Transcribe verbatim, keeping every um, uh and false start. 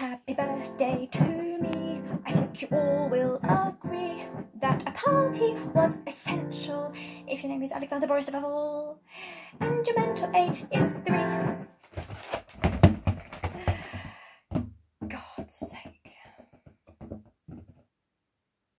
Happy birthday to me. I think you all will agree that a party was essential if your name is Alexander Boris de Pfeffel and your mental age is three.